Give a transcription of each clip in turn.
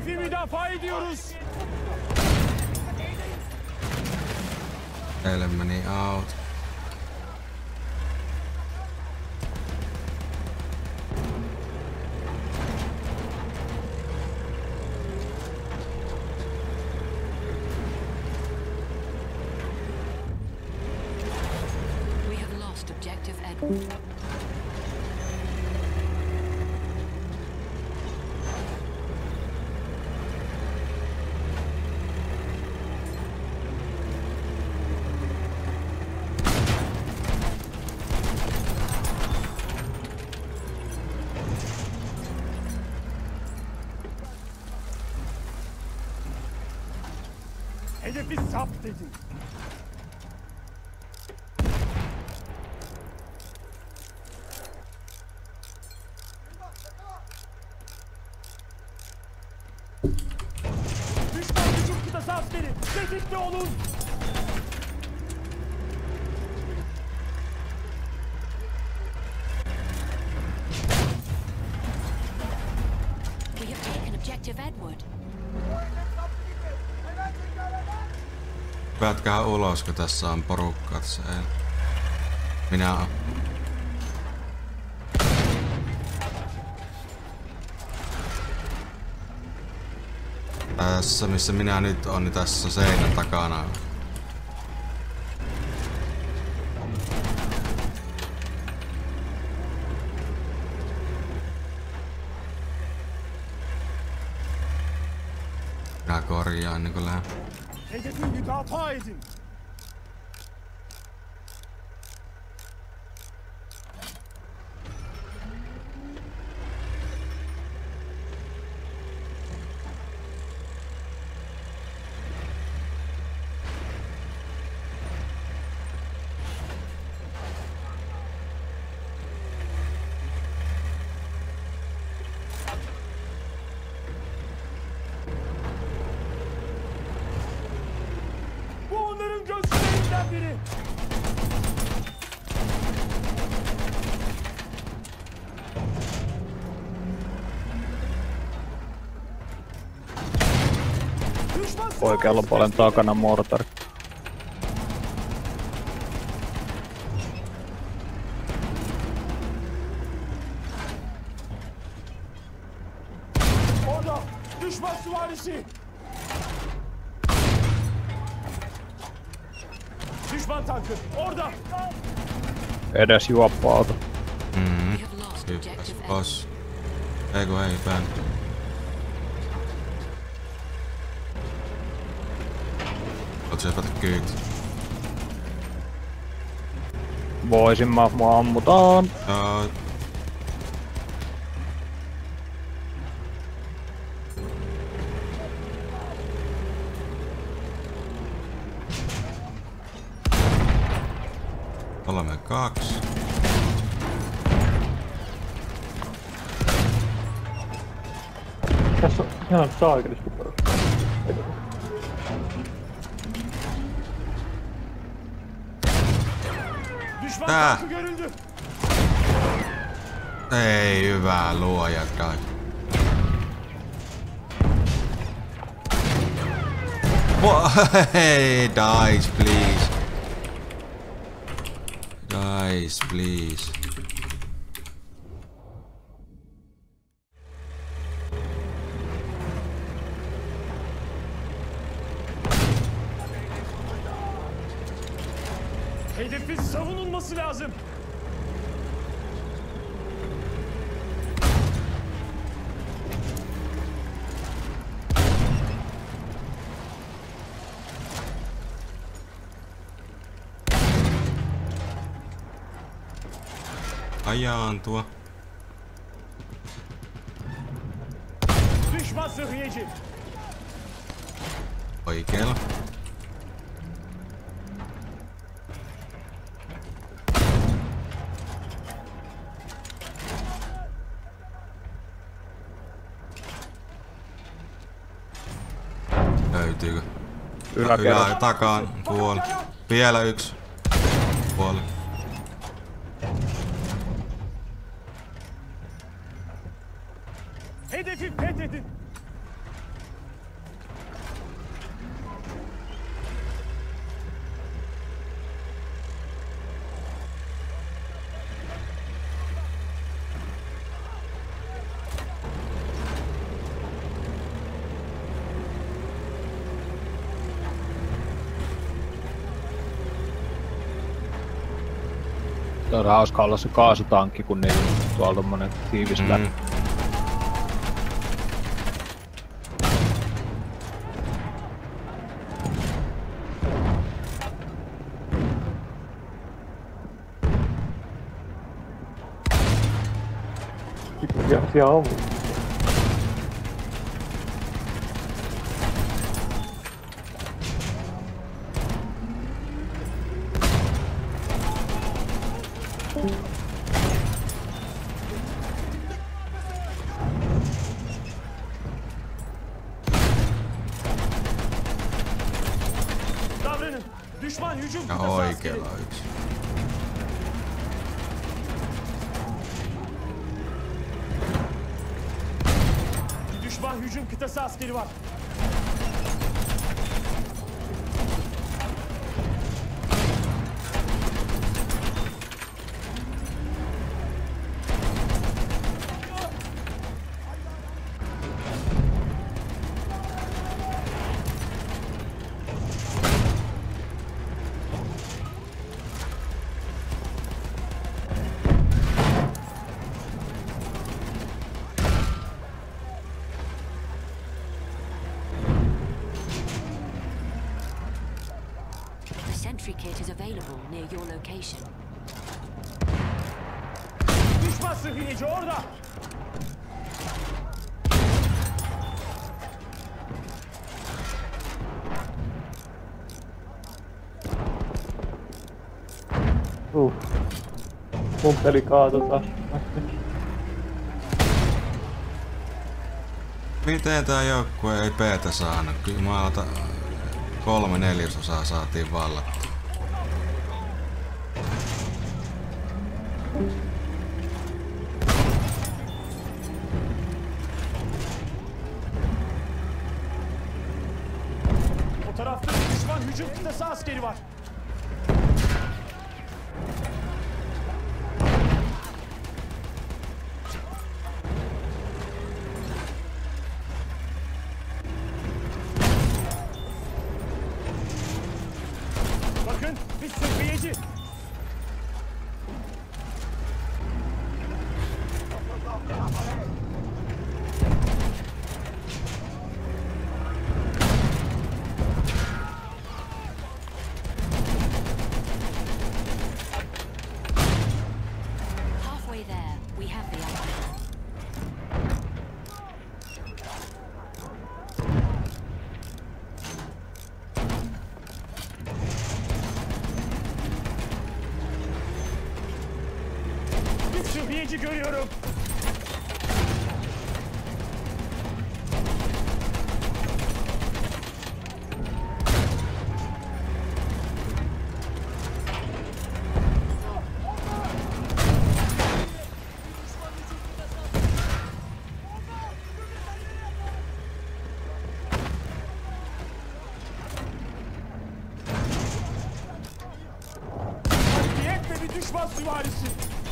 Hedefi müdafaa ediyoruz. Eilen meni out. We have lost objective Edward. Hedefi zapt edin. Düşman hücum kıtası askeri, tetikte olun. We have taken objective Edward. Päätkähän ulos, kun tässä on porukkaa tässä. Minä oon. Tässä missä minä nyt on, niin tässä seinän takana. Minä korjaan ennen kuin lähden. Hedefi müdafaa edin. Bu onların gözlerinden biri. Düşman Oikealla puolen takana mortar. orada. Düşman süvarisi. Düşman tankı orada. Edes juoppa-auto. We have lost Hyppäs objective Edward. pois. Eiku ei päin. Oot sä hypätä kyyti? Voisin mä, mua ammutaan. Joo. Olemme 2. Tässä on ihan saakelisti perus. Düşman Tää. tankı görüldü. Ei hyvää luoja kai. Hey, dice please. Dice please. Hedefin savunulması lazım. Ajaantua. Düşman sıhhiyeci. Oikeella. Löytyykö? Yläkerros. Takaan. Puoli. Vielä yksi. Puoli. Hedefi fethedin. Tää on hauska olla se kaasutankki, kun niillä on tuolla tommonen tiivis läpi. Ja siellä on. Davranın. Düşman hücum Ja kıtası askeri. oikealla yksi. Düşman hücum kıtası askeri var. The sentry kit is available near your location. Düşman sıhhiyeci orada. Mun peli kaatotaan. Miten tää joukkue ei P:tä saanut? Kyllä maalta 3/4 saatiin vallattua. O tarafta bir düşman hücum kıtası askeri var. Bakın bir sıhhiyeci. Halfway there, we have the upper. Bir sıhhiyeci görüyorum. Hareket ve bir düşman süvarisi.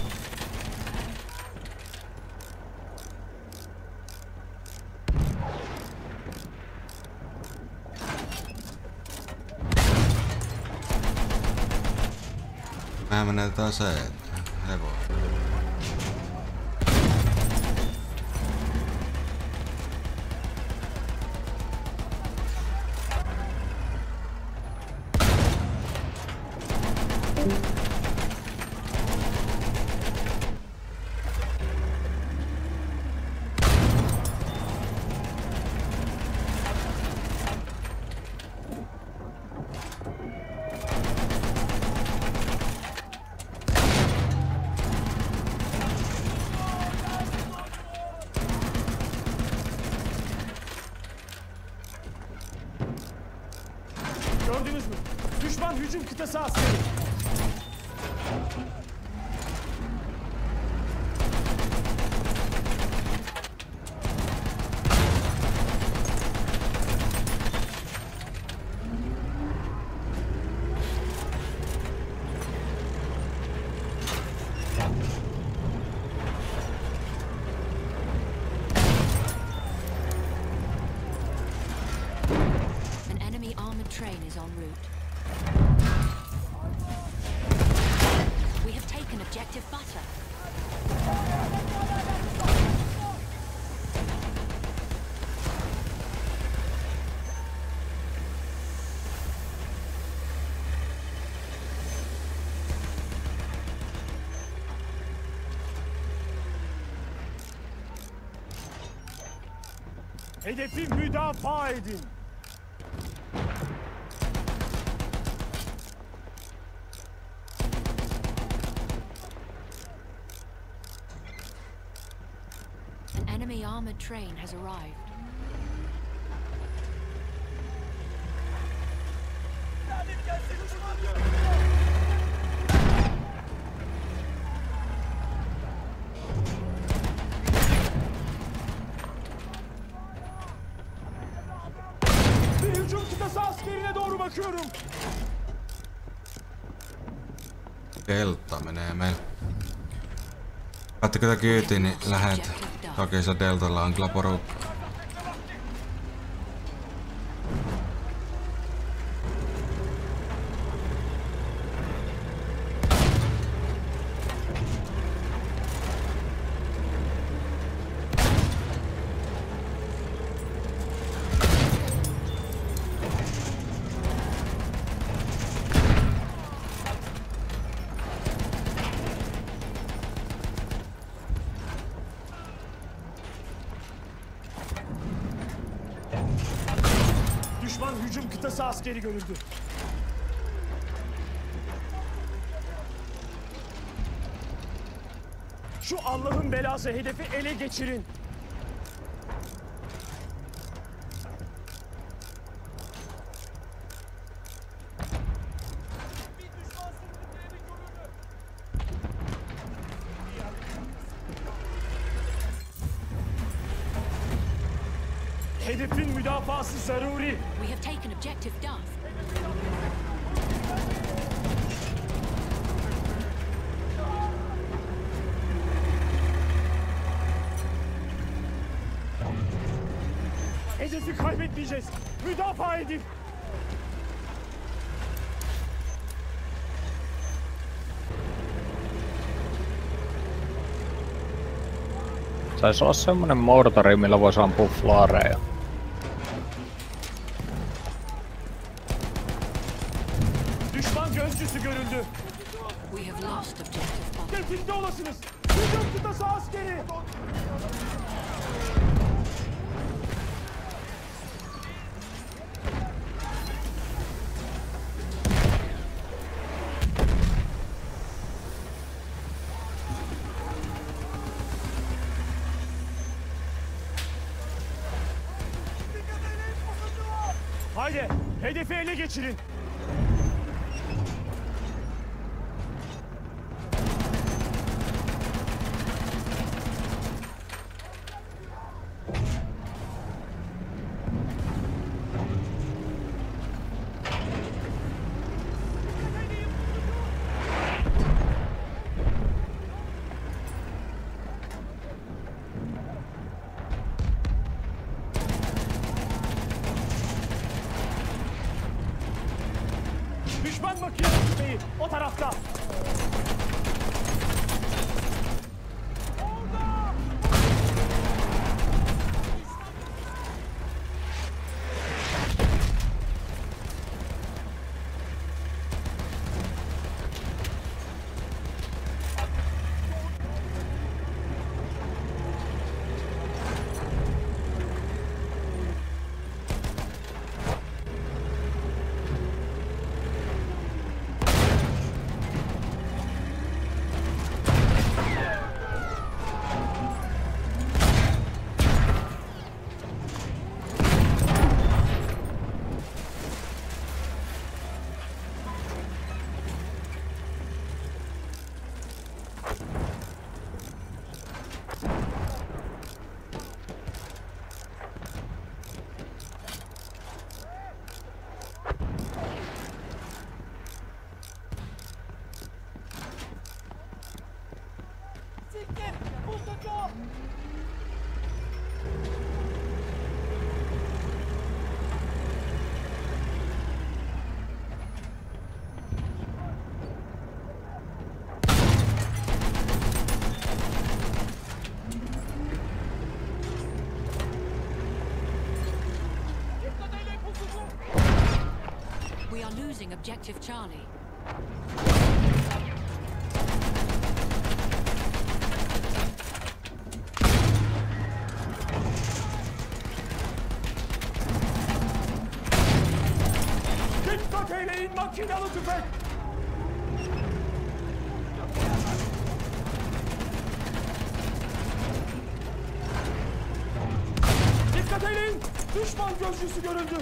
Mä menen taseet. Hevo. Gördünüz mü? Düşman hücum kıtası askeri. An enemy armored train is en route. We have taken objective butter. Hedefi müdafaa edin. An enemy armored train has arrived. Bir hücum kıtası askerine doğru bakıyorum. Delta menee meillä. Katsokaa tätä kyytiin, niin lähet. Toki se Deltalla on kyllä porukka. Düşman hücum kıtası askeri görüldü. Şu Allah'ın belası hedefi ele geçirin. Hedefin müdafası zaruri. We have taken objective Duff. Hedefi kaybetmeyeceğiz. Müdafaa edin. Saisi olla semmonen mortari, millä voisi ampua flareja. Düşman gözcüsü görüldü. We have lost objective butter. Tetikte olasınız. Hücum kıtası askeri. Haydi, hedefi ele geçirin. Düşman makine tüfeği o tarafta. We are losing objective Charlie. Dikkat eyleyin makinalı tüfek. Dikkat eyleyin. Düşman gözcüsü görüldü.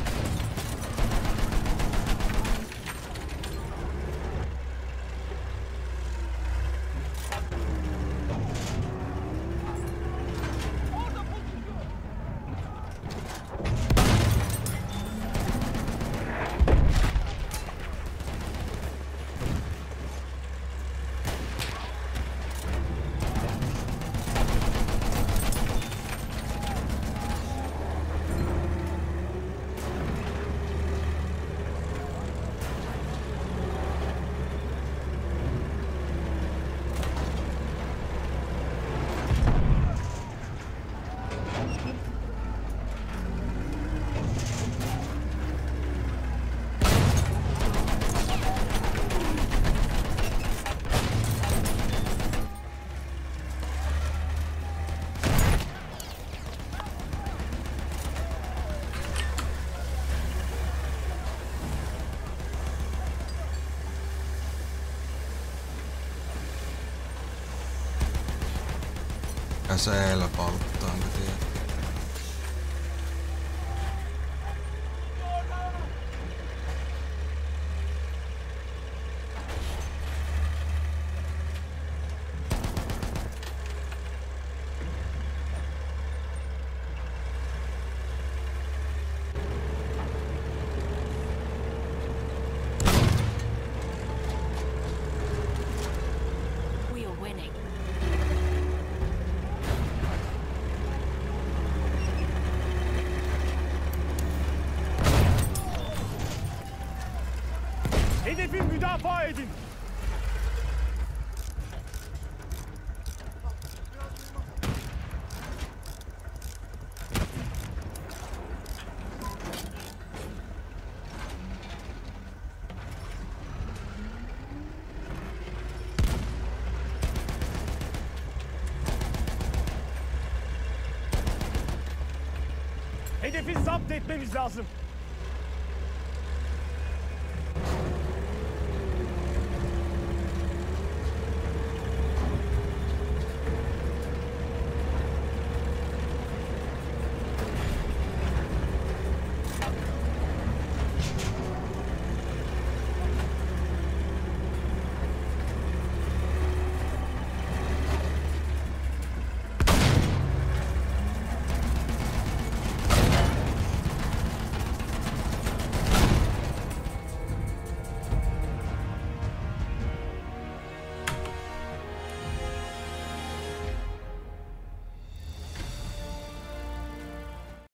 Ja seellä polttaa, mä tiedän. We are winning. Hedefi müdafaa edin. Hedefi zapt etmemiz lazım.